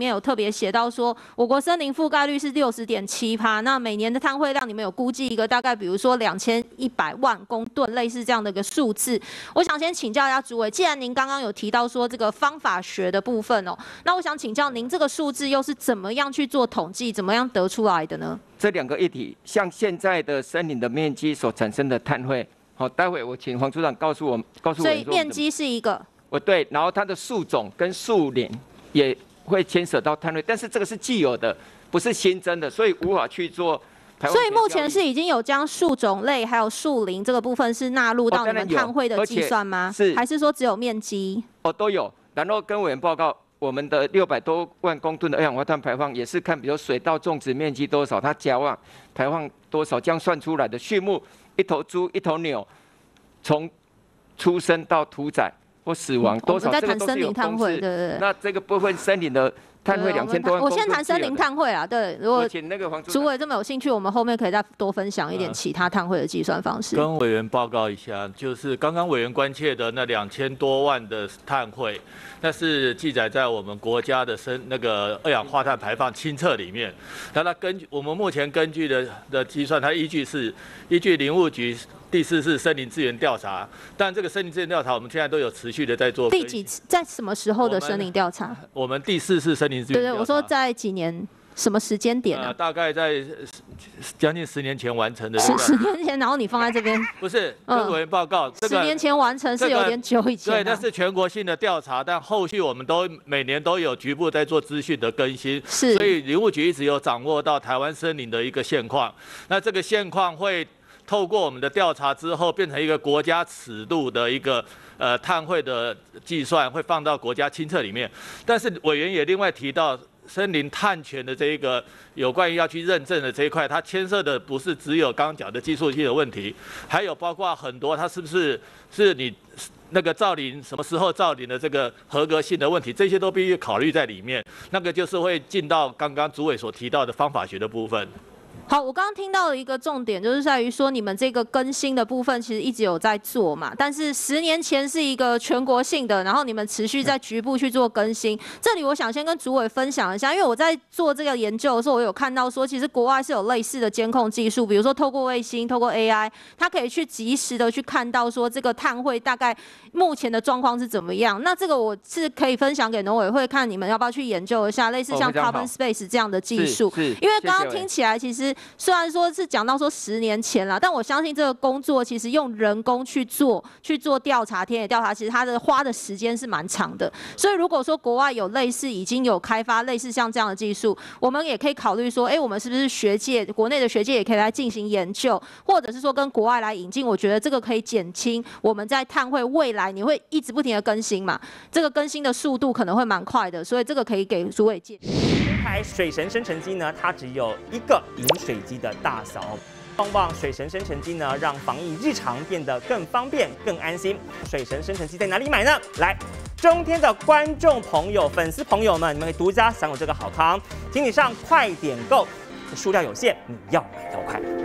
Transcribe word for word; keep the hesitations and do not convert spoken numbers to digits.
面有特别写到说，我国森林覆盖率是六十点七趴，那每年的碳汇量你们有估计一个大概，比如说两千一百万公吨，类似这样的一个数字。我想先请教一下主委，既然您刚刚有提到说这个方法学的部分哦，那我想请教您这个数字又是怎么样去做统计，怎么样得出来的呢？ 这两个议题，像现在的森林的面积所产生的碳汇，好，待会我请黄处长告诉我，告诉我。 所以面积是一个。 哦，对，然后它的树种跟树龄也会牵涉到碳汇，但是这个是既有的，不是新增的，所以无法去做。 所以目前是已经有将树种类还有树龄这个部分是纳入到你们碳汇的计算吗？ 是， 还是说只有面积？ 哦，都有。然后跟委员报告，我们的六百多万公吨的二氧化碳排放，也是看比如水稻种植面积多少，它甲烷排放多少，这样算出来的。畜牧一头猪一头牛，从出生到屠宰或死亡多少，这个都是有公式。 对对对。 那这个部分森林的碳汇两千多万公吨。 我先谈森林碳汇啊，对，如果请那个黄主委这么有兴趣，我们后面可以再多分享一点其他碳汇的计算方式。 跟委员报告一下，就是刚刚委员关切的那两千多万的碳汇，那是记载在我们国家的生那个二氧化碳排放清册里面。那它根据我们目前根据的的计算，它依据是依据林务局。第四是森林资源调查，但这个森林资源调查，我们现在都有持续的在做。 第几次？在什么时候的森林调查？ 我, 我们第四次森林资源调查。 对对，我说在几年？什么时间点啊？ 呃、大概在将近十年前完成的。 十十年前，然后你放在这边？ 不是，跟委员报告，嗯、这个十年前完成是有点久以前、啊。 对，那是全国性的调查，但后续我们都每年都有局部在做资讯的更新。 是。 所以林务局一直有掌握到台湾森林的一个现况。那这个现况会透过我们的调查之后，变成一个国家尺度的一个呃碳汇的计算，会放到国家清册里面。但是委员也另外提到。森林碳权的这一个有关于要去认证的这一块，它牵涉的不是只有刚刚讲的技术性的问题，还有包括很多它是不是是你那个造林什么时候造林的这个合格性的问题，这些都必须考虑在里面。那个就是会进到刚刚主委所提到的方法学的部分。 好，我刚刚听到的一个重点就是在于说，你们这个更新的部分其实一直有在做嘛，但是十年前是一个全国性的，然后你们持续在局部去做更新。这里我想先跟主委分享一下，因为我在做这个研究的时候，我有看到说，其实国外是有类似的监控技术，比如说透过卫星、透过 A I， 它可以去及时的去看到说这个碳汇大概目前的状况是怎么样。那这个我是可以分享给农委会看，你们要不要去研究一下，类似像 Carbon Space 这样的技术？因为刚刚听起来其实。虽然说是讲到说十年前了，但我相信这个工作其实用人工去做去做调查、田野调查，其实它的花的时间是蛮长的。所以如果说国外有类似已经有开发类似像这样的技术，我们也可以考虑说，哎，我们是不是学界国内的学界也可以来进行研究，或者是说跟国外来引进？我觉得这个可以减轻我们在碳汇未来你会一直不停的更新嘛，这个更新的速度可能会蛮快的，所以这个可以给主委建议。 这台水神生成机呢，它只有一个饮水机的大小，旺旺水神生成机呢，让防疫日常变得更方便、更安心。水神生成机在哪里买呢？来，中天的观众朋友、粉丝朋友们，你们可以独家享有这个好康，请你上快点购，数量有限，你要买到快。